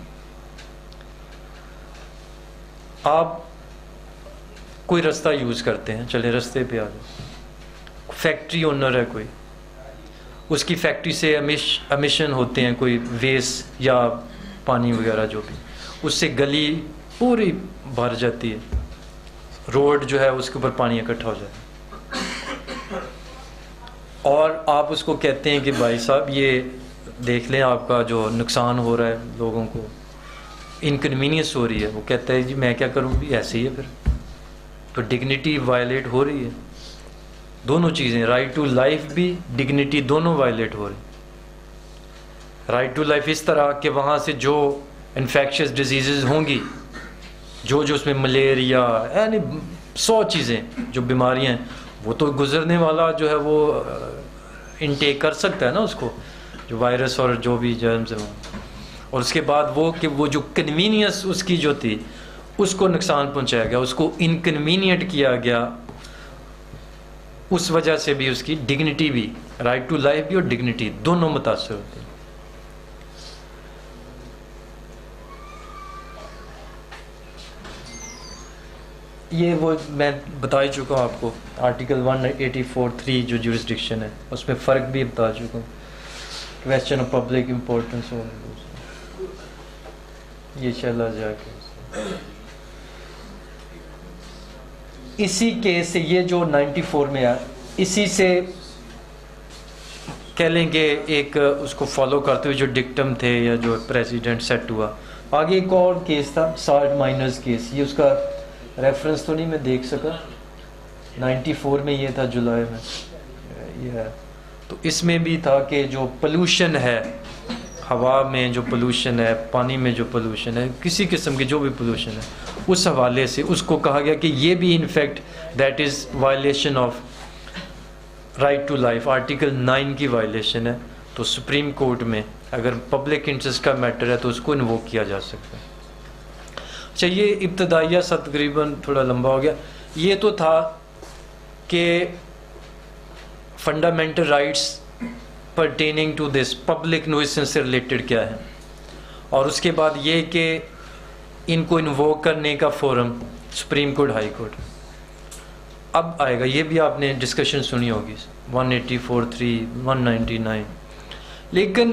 आप कोई रास्ता यूज़ करते हैं, चले रास्ते पे आ जाओ, फैक्ट्री ओनर है कोई, उसकी फैक्ट्री से एमिशन होते हैं, कोई वेस्ट या पानी वगैरह जो भी, उससे गली पूरी भर जाती है, रोड जो है उसके ऊपर पानी इकट्ठा हो जाता है, और आप उसको कहते हैं कि भाई साहब ये देख लें, आपका जो नुकसान हो रहा है, लोगों को इनकन्वीनियंस हो रही है। वो कहता है जी मैं क्या करूँ, भी ऐसे ही है, फिर तो डिग्निटी वायलेट हो रही है। दोनों चीज़ें, राइट टू लाइफ भी, डिग्निटी, दोनों वायलेट हो रही। राइट टू लाइफ इस तरह कि वहाँ से जो इन्फेक्शियस डिजीज़ होंगी, जो जो उसमें मलेरिया, यानी सौ चीज़ें जो बीमारियाँ हैं, वो तो गुजरने वाला जो है वो इनटेक कर सकता है ना उसको, जो वायरस और जो भी जर्म्स हैं, और उसके बाद वो कि वो जो कन्वीनियंस उसकी जो थी उसको नुकसान पहुंचाया गया, उसको इनकन्वीनियंट किया गया, उस वजह से भी उसकी डिग्निटी भी, राइट टू लाइफ भी और डिग्निटी दोनों मुतासर होते हैं। ये वो मैं बता ही चुका हूँ आपको, article one eighty four three जो जुरिस्डिक्शन है उसमें फ़र्क भी बता चुका हूँ, क्वेश्चन ऑफ पब्लिक इम्पोर्टेंस हो, ये चला जाके इसी केस से ये जो नाइन्टी फोर में आया, इसी से कह लेंगे एक उसको फॉलो करते हुए जो डिक्टम थे या जो प्रेसिडेंट सेट हुआ। आगे एक और केस था साल्ट माइनर्स केस, ये उसका रेफरेंस तो नहीं मैं देख सका, नाइन्टी फोर में ये था जुलाई में ये है। तो इसमें भी था कि जो पोल्यूशन है, हवा में जो पोल्यूशन है, पानी में जो पोल्यूशन है, किसी किस्म की जो भी पोल्यूशन है, उस हवाले से उसको कहा गया कि ये भी in fact that is violation of right to life, article nine की वायलेशन है। तो सुप्रीम कोर्ट में अगर पब्लिक इंटरेस्ट का मैटर है तो उसको इन्वोक किया जा सकता है। अच्छा, ये इब्तदाइया सा तकरीबन थोड़ा लंबा हो गया। ये तो था कि fundamental rights pertaining to this public nuisance से रिलेटेड क्या है, और उसके बाद ये कि इनको इन्वोक करने का forum supreme court, high court अब आएगा। ये भी आपने डिस्कशन सुनी होगी one eighty four three, one ninety nine. लेकिन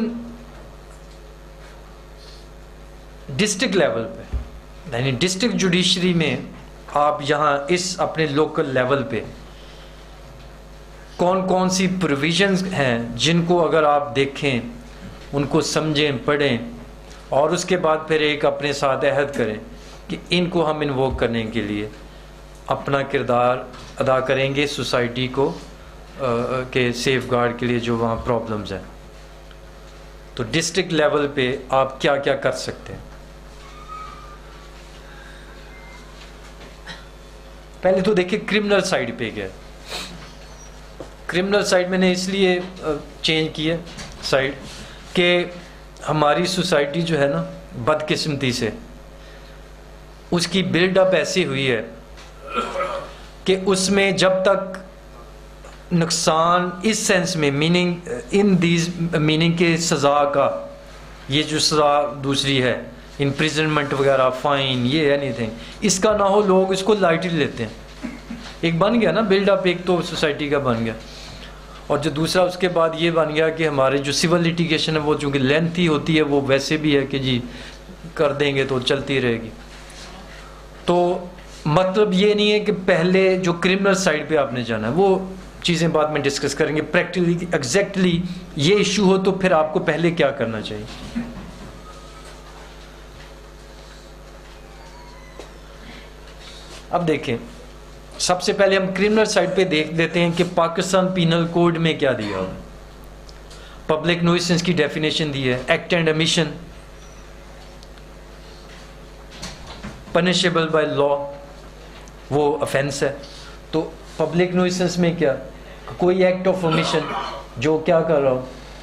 डिस्ट्रिक्ट लेवल पे, यानी डिस्ट्रिक्ट जुडिशरी में आप यहाँ इस अपने लोकल लेवल पे कौन कौन सी प्रोविजंस हैं जिनको अगर आप देखें, उनको समझें, पढ़ें और उसके बाद फिर एक अपने साथ अहद करें कि इनको हम इन्वोक करने के लिए अपना किरदार अदा करेंगे सोसाइटी को आ, के सेफ गार्ड के लिए जो वहाँ प्रॉब्लम्स हैं। तो डिस्ट्रिक्ट लेवल पे आप क्या क्या कर सकते हैं। पहले तो देखिए क्रिमिनल साइड पे गया। क्रिमिनल साइड मैंने इसलिए चेंज किया साइड कि हमारी सोसाइटी जो है ना बदकिस्मती से उसकी बिल्डअप ऐसी हुई है कि उसमें जब तक नुकसान इस सेंस में मीनिंग इन दीज मीनिंग के सज़ा का, ये जो सज़ा दूसरी है इम्प्रिजनमेंट वगैरह, फाइन, ये एनीथिंग, इसका ना हो, लोग इसको लाइटली लेते हैं। एक बन गया ना बिल्डअप, एक तो सोसाइटी का बन गया, और जो दूसरा उसके बाद ये बन गया कि हमारे जो सिविल लिटिगेशन है वो चूँकि लेंथी होती है, वो वैसे भी है कि जी कर देंगे तो चलती रहेगी। तो मतलब ये नहीं है कि पहले जो क्रिमिनल साइड पे आपने जाना है, वो चीज़ें बाद में डिस्कस करेंगे। प्रैक्टिकली एग्जैक्टली ये इशू हो तो फिर आपको पहले क्या करना चाहिए। अब देखें, सबसे पहले हम क्रिमिनल साइड पे देख लेते हैं कि पाकिस्तान पीनल कोड में क्या दिया हुआ है। पब्लिक नुइसेंस की डेफिनेशन दी है, act and omission punishable by law, वो ऑफेंस है। तो पब्लिक नुइसेंस में क्या, कोई एक्ट ऑफ ओमिशन जो क्या कर रहा हो,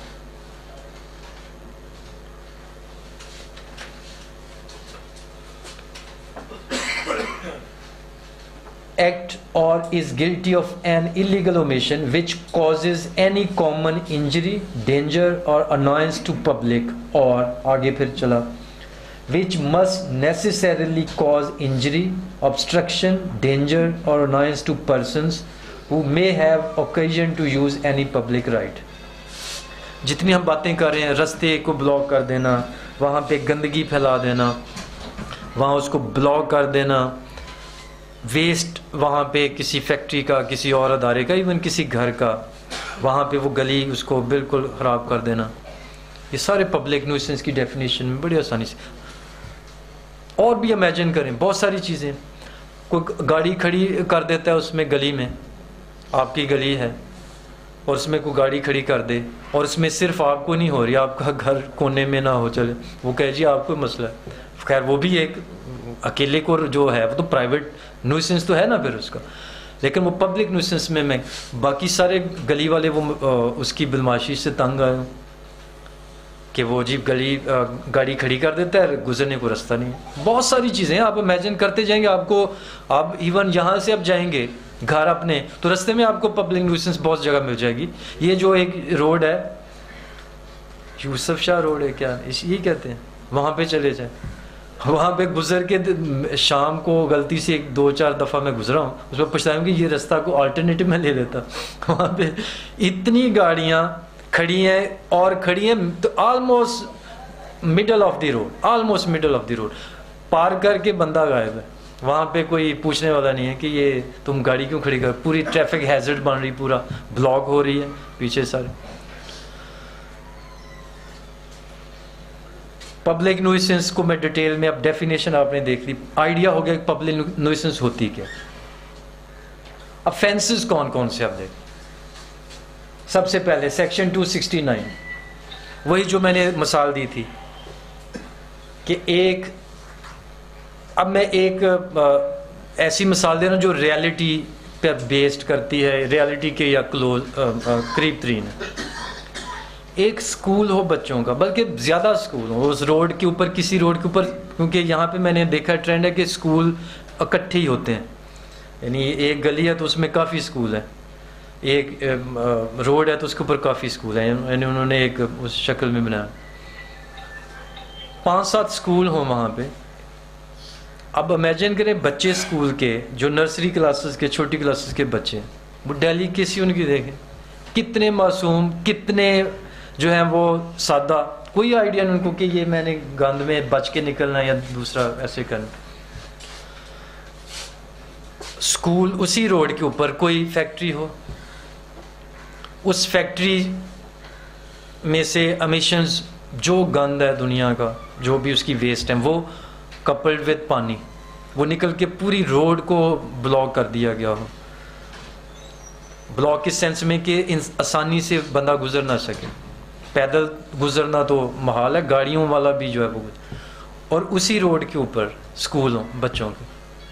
act or is guilty of an illegal omission which causes any common injury, danger or annoyance to public, और आगे फिर चला which must necessarily cause injury, obstruction, danger or annoyance to persons who may have occasion to use any public right। जितनी हम बातें कर रहे हैं, रास्ते को ब्लॉक कर देना, वहाँ पे गंदगी फैला देना, वहाँ उसको ब्लॉक कर देना, वेस्ट वहाँ पे किसी फैक्ट्री का, किसी और अदारे का, इवन किसी घर का, वहाँ पे वो गली उसको बिल्कुल ख़राब कर देना, ये सारे पब्लिक न्यूसेंस की डेफिनेशन में बड़ी आसानी से। और भी इमेजिन करें बहुत सारी चीज़ें, कोई गाड़ी खड़ी कर देता है उसमें गली में, आपकी गली है और उसमें कोई गाड़ी खड़ी कर दे, और उसमें सिर्फ आपको नहीं हो रही, आपका घर कोने में ना हो चले, वो कहे जी आपको मसला है। खैर वो भी एक अकेले को जो है वो तो प्राइवेट न्यूसेंस तो है ना फिर उसका, लेकिन वो पब्लिक न्यूसेंस में मैं बाकी सारे गली वाले वो उसकी बदमाशी से तंग आए कि वो जी गली गाड़ी खड़ी कर देता है, गुजरने को रास्ता नहीं है। बहुत सारी चीज़ें आप इमेजिन करते जाएंगे, आपको आप इवन यहाँ से आप जाएंगे घर अपने तो रास्ते में आपको पब्लिक न्यूसेंस बहुत जगह मिल जाएगी। ये जो एक रोड है यूसुफ शाह रोड है क्या इस ये कहते हैं, वहाँ पे चले जाए, वहाँ पे गुजर के शाम को गलती से एक दो चार दफ़ा मैं गुजरा हूँ, उसमें पछताऊँ कि ये रास्ता को अल्टरनेटिव में ले लेता। वहाँ पे इतनी गाड़ियाँ खड़ी हैं और खड़ी हैं तो almost middle of the road, almost middle of the road, पार करके बंदा गायब है। वहाँ पे कोई पूछने वाला नहीं है कि ये तुम गाड़ी क्यों खड़ी कर, पूरी ट्रैफिक हैजर्ड बन रही, पूरा ब्लॉक हो रही है पीछे सारे। पब्लिक न्यूसेंस को मैं डिटेल में, अब डेफिनेशन आपने देख ली, आइडिया हो गया कि पब्लिक न्यूसेंस होती क्या। ऑफेंसेस कौन कौन से आप देख, सबसे पहले सेक्शन टू सिक्सटी नाइन, वही जो मैंने मिसाल दी थी कि एक, अब मैं एक आ, ऐसी मिसाल दे रहा हूँ जो रियलिटी पे बेस्ड करती है, रियलिटी के या क्लोज करीब तरीन है। एक स्कूल हो बच्चों का, बल्कि ज़्यादा स्कूल हो उस रोड के ऊपर, किसी रोड के ऊपर, क्योंकि यहाँ पे मैंने देखा ट्रेंड है कि स्कूल इकट्ठे ही होते हैं, यानी एक गली है तो उसमें काफ़ी स्कूल है, एक रोड है तो उसके ऊपर काफ़ी स्कूल है, यानी उन्होंने एक उस शक्ल में बनाया। पाँच सात स्कूल हों वहाँ पे। अब इमेजिन करें बच्चे स्कूल के, जो नर्सरी क्लासेस के, छोटी क्लासेस के बच्चे, वो डेलीकेसी उनकी देखें, कितने मासूम, कितने जो हैं वो सादा, कोई आइडिया नहीं उनको कि ये मैंने गंद में बच के निकलना या दूसरा ऐसे करना। स्कूल उसी रोड के ऊपर कोई फैक्ट्री हो, उस फैक्ट्री में से एमिशंस, जो गंद है दुनिया का, जो भी उसकी वेस्ट है, वो कपल्ड विद पानी, वो निकल के पूरी रोड को ब्लॉक कर दिया गया हो। ब्लॉक इस सेंस में कि आसानी से बंदा गुजर ना सके, पैदल गुजरना तो महाल है, गाड़ियों वाला भी जो है वो, और उसी रोड के ऊपर स्कूल हो बच्चों के।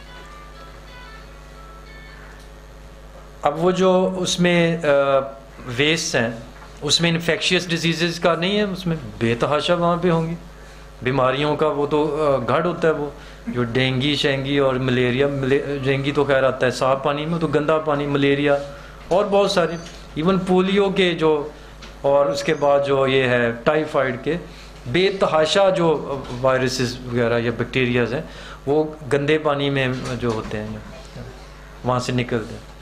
अब वो जो उसमें वेस्ट हैं, उसमें इन्फेक्शियस डिजीज़ का नहीं है, उसमें बेतहाशा वहाँ पे होंगी बीमारियों का, वो तो घड़ होता है, वो जो डेंगी शेंगी और मलेरिया, डेंगी तो खैर आता है साफ पानी में, तो गंदा पानी, मलेरिया और बहुत सारे, इवन पोलियो के जो, और उसके बाद जो ये है टाइफाइड के, बेतहाशा जो वायरसेस वगैरह या बैक्टीरियाज हैं, वो गंदे पानी में जो होते हैं वहाँ से निकलते हैं।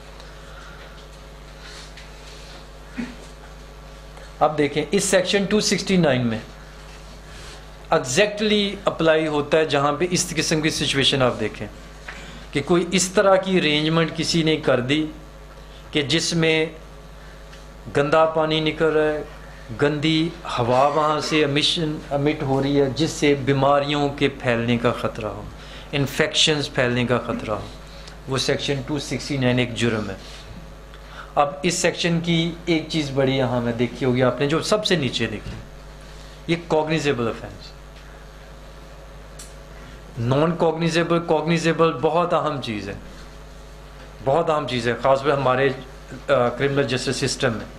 अब देखें इस सेक्शन टू सिक्सटी नाइन में एग्जैक्टली अप्लाई होता है जहाँ पे इस किस्म की सिचुएशन आप देखें कि कोई इस तरह की अरेंजमेंट किसी ने कर दी कि जिसमें गंदा पानी निकल रहा है, गंदी हवा वहाँ से एमिशन एमिट हो रही है, जिससे बीमारियों के फैलने का ख़तरा हो, इन्फेक्शंस फैलने का ख़तरा हो, वो सेक्शन टू सिक्सटी नाइन एक जुर्म है। अब इस सेक्शन की एक चीज़ बड़ी यहाँ में देखी होगी आपने, जो सबसे नीचे देखी, ये cognizable offence. Non cognizable, cognizable बहुत अहम चीज़ है, बहुत अहम चीज़ है, ख़ासकर हमारे क्रिमिनल जस्टिस सिस्टम में।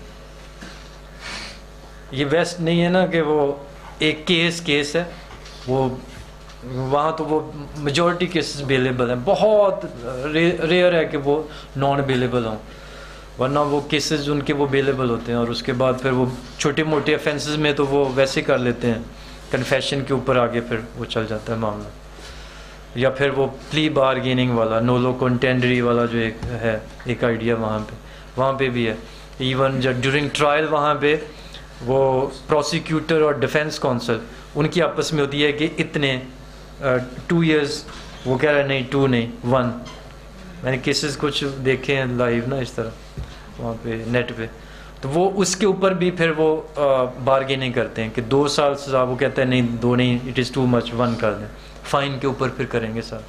ये वेस्ट नहीं है ना कि वो एक केस केस है, वो वहाँ तो वो मेजॉरिटी केसेस अवेलेबल हैं, बहुत रे, रेयर है कि वो नॉन अवेलेबल हों, वरना वो केसेस उनके वो अवेलेबल होते हैं। और उसके बाद फिर वो छोटे मोटे ऑफेंसेस में तो वो वैसे कर लेते हैं, कन्फेशन के ऊपर आगे फिर वो चल जाता है मामला, या फिर वो प्ली बारगेनिंग वाला, नोलो कंटेंडरी वाला जो एक है एक आइडिया वहाँ पे वहाँ पे भी है। इवन जब ड्यूरिंग ट्रायल वहाँ पे वो प्रोसिक्यूटर और डिफेंस काउंसिल उनकी आपस में होती है कि इतने टू इयर्स, वो कह रहे हैं नहीं टू नहीं वन। मैंने केसेस कुछ देखे हैं लाइव ना इस तरह वहाँ पे नेट पे, तो वो उसके ऊपर भी फिर वो बारगेनिंग करते हैं कि दो साल सजा, वो कहते हैं नहीं दो नहीं, it is too much, one कर दें, फाइन के ऊपर फिर करेंगे सर।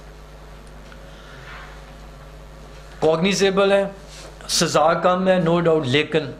कॉग्निजेबल है, सजा कम है नो डाउट, लेकिन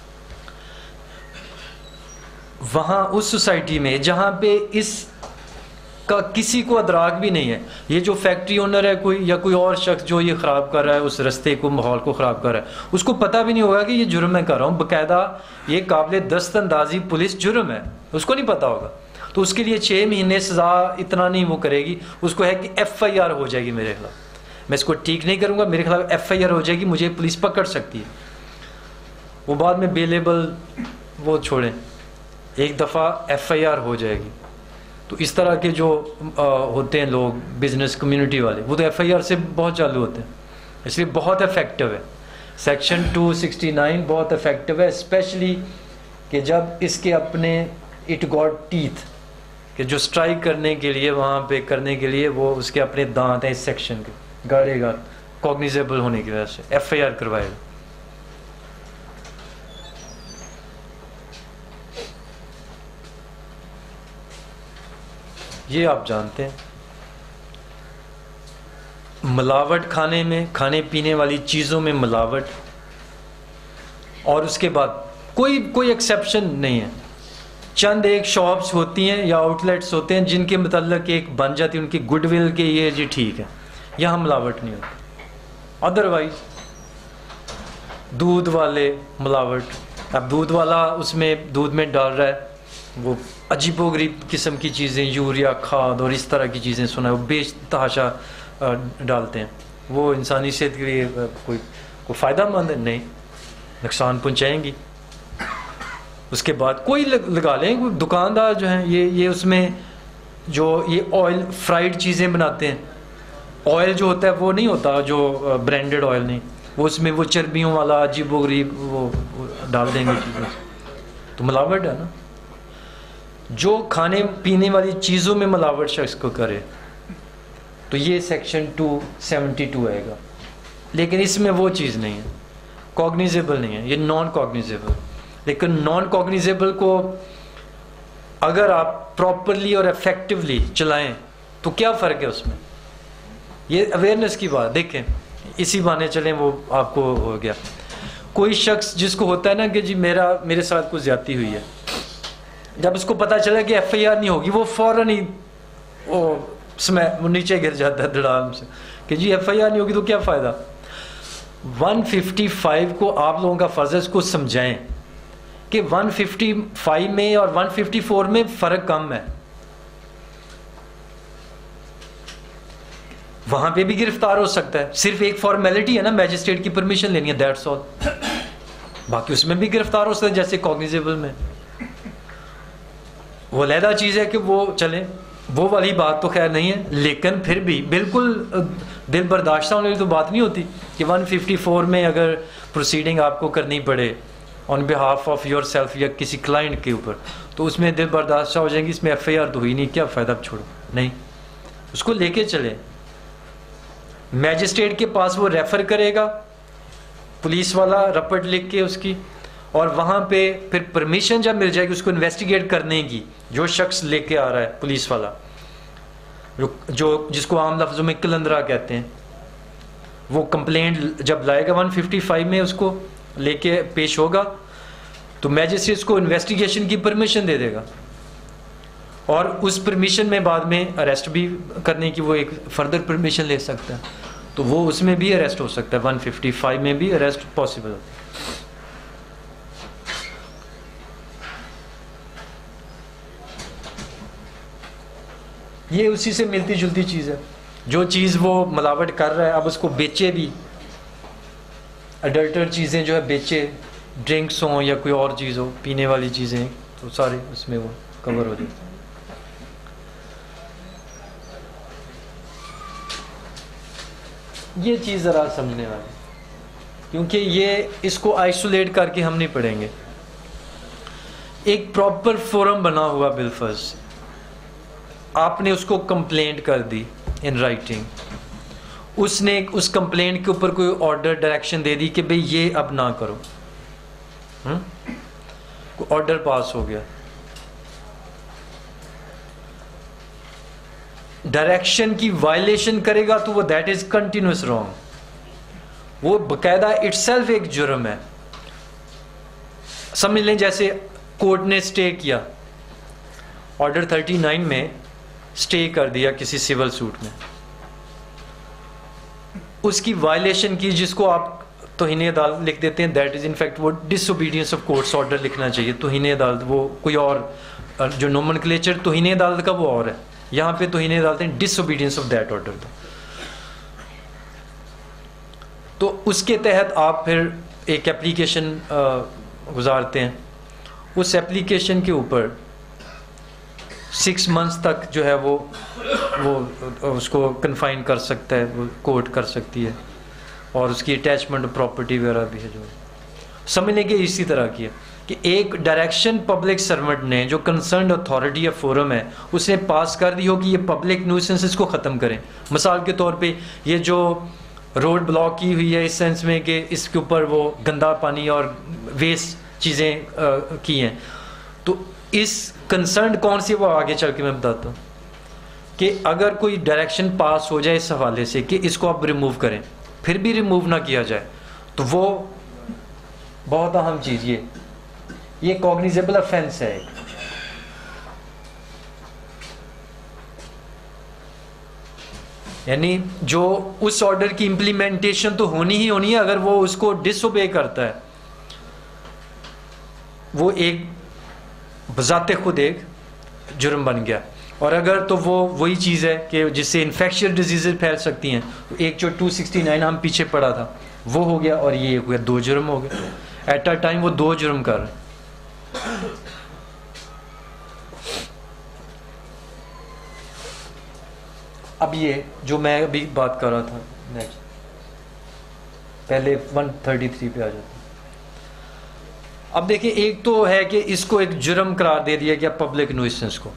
वहाँ उस सोसाइटी में जहाँ पे इस का किसी को अदराक भी नहीं है, ये जो फैक्ट्री ओनर है कोई या कोई और शख्स जो ये ख़राब कर रहा है, उस रास्ते को, माहौल को ख़राब कर रहा है, उसको पता भी नहीं होगा कि ये जुर्म मैं कर रहा हूँ। बाकायदा ये काबिल दस्तअंदाजी पुलिस जुर्म है, उसको नहीं पता होगा, तो उसके लिए छः महीने सज़ा इतना नहीं वो करेगी, उसको है कि एफ़ आई आर हो जाएगी मेरे खिलाफ, मैं इसको ठीक नहीं करूँगा, मेरे खिलाफ एफ़ आई आर हो जाएगी, मुझे पुलिस पकड़ सकती है। वो बाद में बेलेबल वो छोड़ें, एक दफ़ा एफ़ आई आर हो जाएगी। तो इस तरह के जो आ, होते हैं लोग बिज़नेस कम्युनिटी वाले, वो तो एफ़ आई आर से बहुत चालू होते हैं, इसलिए बहुत इफ़ेक्टिव है सेक्शन टू सिक्सटी नाइन, बहुत इफ़ेक्टिव है, स्पेशली कि जब इसके अपने इट गॉट टीथ, कि जो स्ट्राइक करने के लिए वहाँ पे करने के लिए वो उसके अपने दांत हैं इस सेक्शन के, गाड़ेगा कॉग्निजेबल होने की वजह से एफ़ आई आर करवाएगा। ये आप जानते हैं, मिलावट खाने में, खाने पीने वाली चीज़ों में मिलावट, और उसके बाद कोई कोई एक्सेप्शन नहीं है। चंद एक शॉप्स होती हैं या आउटलेट्स होते हैं जिनके मतलब एक बन जाती है उनकी गुडविल के, ये जी ठीक है, यहाँ मिलावट नहीं होती। अदरवाइज दूध वाले मिलावट, अब दूध वाला उसमें दूध में डाल रहा है वो अजीबोगरीब किस्म की चीज़ें, यूरिया, खाद और इस तरह की चीज़ें, सुना है वो बेच तहाशा डालते हैं, वो इंसानी सेहत के लिए कोई कोई फ़ायदा मंद नहीं, नुकसान पहुँचाएंगी। उसके बाद कोई लगा लें, कोई दुकानदार जो हैं ये ये उसमें जो ये ऑयल फ्राइड चीज़ें बनाते हैं, ऑयल जो होता है वो नहीं होता जो ब्रांडेड ऑयल नहीं, वो उसमें वो चर्बियों वाला अजीबोगरीब वो, वो डाल देंगे चीज़ें, तो मिलावट है ना। जो खाने पीने वाली चीज़ों में मिलावट शख्स को करे तो ये सेक्शन टू सेवेंटी टू आएगा, लेकिन इसमें वो चीज़ नहीं है, कॉग्निजेबल नहीं है, ये नॉन कॉग्निजेबल। लेकिन नॉन कॉग्निजेबल को अगर आप प्रॉपरली और इफेक्टिवली चलाएं तो क्या फ़र्क है उसमें, ये अवेयरनेस की बात। देखें इसी बहाने चलें, वो आपको हो गया। कोई शख्स जिसको होता है ना कि जी मेरा मेरे साथ कुछ ज़्यादती हुई है, जब उसको पता चला कि एफ आई आर नहीं होगी, वो फ़ौरन ही वो समय वो नीचे गिर जाता है धड़ाम से कि जी एफ आई आर नहीं होगी तो क्या फ़ायदा। वन फिफ्टी फाइव को आप लोगों का फ़र्ज़ है इसको समझाएं कि वन फिफ्टी फाइव में और वन फिफ्टी फोर में फ़र्क कम है। वहां पे भी गिरफ्तार हो सकता है, सिर्फ एक फॉर्मेलिटी है ना, मैजिस्ट्रेट की परमिशन लेनी है, दैट्स ऑल। बाकी उसमें भी गिरफ्तार हो सकता है जैसे कॉग्निजेबल में। वो अलहदा चीज़ है कि वो चले, वो वाली बात तो खैर नहीं है, लेकिन फिर भी बिल्कुल दिल बर्दाश्त होने की तो बात नहीं होती कि वन फिफ्टी फोर में अगर प्रोसीडिंग आपको करनी पड़े on behalf of yourself या किसी क्लाइंट के ऊपर, तो उसमें दिल बर्दाश्त हो जाएंगी, इसमें एफ आई आर तो हुई नहीं, क्या फ़ायदा, छोड़ो नहीं, उसको लेके चले। मैजिस्ट्रेट के पास वो रेफ़र करेगा, पुलिस वाला रपट लिख के उसकी, और वहाँ पे फिर परमिशन जब मिल जाएगी उसको इन्वेस्टिगेट करने की, जो शख्स लेके आ रहा है पुलिस वाला, जो जो जिसको आम लफ्ज़ों में कलंदरा कहते हैं, वो कंप्लेंट जब लाएगा वन फिफ्टी फाइव में उसको लेके पेश होगा, तो मैजिस्ट्रेट को इन्वेस्टिगेशन की परमिशन दे देगा, और उस परमिशन में बाद में अरेस्ट भी करने की वो एक फर्दर परमिशन ले सकता है, तो वो उसमें भी अरेस्ट हो सकता है, वन फिफ्टी फाइव में भी अरेस्ट पॉसिबल होता है। ये उसी से मिलती जुलती चीज़ है, जो चीज़ वो मिलावट कर रहा है अब उसको बेचे भी, अडल्टर चीज़ें जो है बेचे, ड्रिंक्स हों या कोई और चीज़ हो, पीने वाली चीज़ें, तो सारे उसमें वो कवर हो जाते हैं। ये चीज़ ज़रा समझने वाली, क्योंकि ये इसको आइसोलेट करके हम नहीं पढ़ेंगे। एक प्रॉपर फोरम बना हुआ बिलफर्ज, आपने उसको कंप्लेंट कर दी इन राइटिंग, उसने उस कंप्लेंट के ऊपर कोई ऑर्डर डायरेक्शन दे दी कि भाई ये अब ना करो, कोई ऑर्डर पास हो गया, डायरेक्शन की वायलेशन करेगा तो वो दैट इज कंटिन्यूस रॉन्ग, वो बकायदा इटसेल्फ एक जुर्म है। समझ लें जैसे कोर्ट ने स्टे किया, ऑर्डर थर्टी नाइन में स्टे कर दिया किसी सिविल सूट में, उसकी वायलेशन की, जिसको आप तौहीन अदालत लिख देते हैं, दैट इज इनफैक्ट वो डिसओबीडियंस ऑफ कोर्ट्स ऑर्डर लिखना चाहिए, तौहीन अदालत, वो कोई और जो नोमेनक्लेचर तौहीन अदालत का वो और है, यहाँ पे तौहीन अदालत है डिसओबीडियंस ऑफ दैट ऑर्डर। तो उसके तहत आप फिर एक एप्लीकेशन गुजारते हैं, उस एप्लीकेशन के ऊपर सिक्स मंथ्स तक जो है वो वो उसको कन्फाइन कर सकता है, वो कोर्ट कर सकती है, और उसकी अटैचमेंट प्रॉपर्टी वगैरह भी है। जो समझने के इसी तरह की है कि एक डायरेक्शन पब्लिक सर्वेंट ने जो कंसर्न अथॉरिटी या फोरम है उसने पास कर दी हो कि ये पब्लिक न्यूसेंसेस को ख़त्म करें। मिसाल के तौर पे ये जो रोड ब्लॉक की हुई है इस सेंस में कि इसके ऊपर वो गंदा पानी और वेस्ट चीज़ें की हैं, तो इस कंसर्न कौन सी वो आगे चल के मैं बताता हूँ कि अगर कोई डायरेक्शन पास हो जाए इस हवाले से कि इसको आप रिमूव करें, फिर भी रिमूव ना किया जाए, तो वो बहुत अहम चीज़ ये ये कॉग्निजेबल ऑफेंस है। यानी जो उस ऑर्डर की इम्प्लीमेंटेशन तो होनी ही होनी है, अगर वो उसको डिसओबे करता है वो एक बजाते खुद एक जुर्म बन गया। और अगर तो वो वही चीज़ है कि जिससे इन्फेक्शियस डिजीज़ फैल सकती हैं, तो एक जो टू सिक्सटी नाइन हम पीछे पड़ा था वो हो गया, और ये हो गया, दो जुर्म हो गए एट अ टाइम, वो दो जुर्म कर रहे हैं। अब ये जो मैं अभी बात कर रहा था नेक्स्ट, पहले वन थर्टी थ्री पे आ जाता। अब देखिए, एक तो है कि इसको एक जुर्म करार दे दिया गया पब्लिक न्यूसेंस को,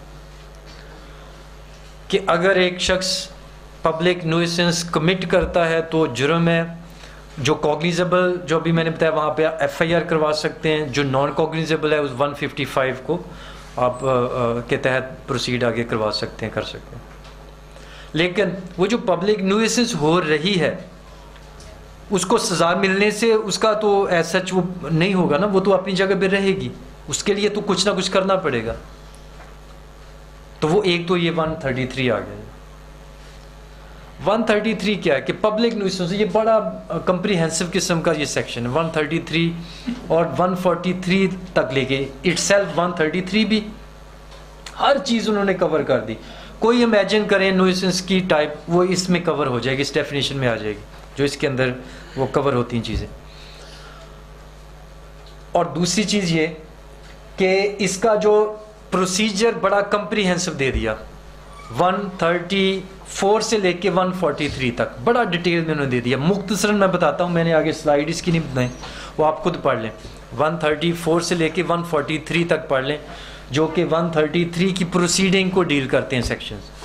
कि अगर एक शख्स पब्लिक न्यूसेंस कमिट करता है तो जुर्म है। जो कॉग्निजेबल, जो अभी मैंने बताया, वहाँ पे एफ आई आर करवा सकते हैं। जो नॉन कॉग्निजेबल है उस वन फिफ्टी फाइव को आप आ, आ, के तहत प्रोसीड आगे करवा सकते हैं, कर सकते हैं। लेकिन वो जो पब्लिक न्यूसेंस हो रही है उसको सज़ा मिलने से उसका तो एज सच वो नहीं होगा ना, वो तो अपनी जगह पे रहेगी, उसके लिए तो कुछ ना कुछ करना पड़ेगा। तो वो एक तो ये वन थर्टी थ्री आ गया। वन थर्टी थ्री क्या है कि पब्लिक न्यूसेंस, ये बड़ा कंप्रीहेंसिव किस्म का ये सेक्शन है। वन थर्टी थ्री और वन फोर्टी थ्री तक लेके इटसेल्फ वन थर्टी थ्री भी हर चीज़ उन्होंने कवर कर दी। कोई इमेजिन करें न्यूसेंस की टाइप, वो इसमें कवर हो जाएगी, इस डेफिनेशन में आ जाएगी, जो इसके अंदर वो कवर होती हैं चीज़ें। और दूसरी चीज़ ये कि इसका जो प्रोसीजर बड़ा कंप्रीहेंसिव दे दिया, वन थर्टी फोर से लेके वन फोर्टी थ्री तक बड़ा डिटेल में उन्होंने दे दिया। मुख्तसरन मैं बताता हूँ, मैंने आगे स्लाइड इसकी नहीं बनाई, वो आप खुद पढ़ लें। वन थर्टी फोर से लेके वन फोर्टी थ्री तक पढ़ लें, जो कि वन थर्टी थ्री की प्रोसीडिंग को डील करते हैं सेक्शंस।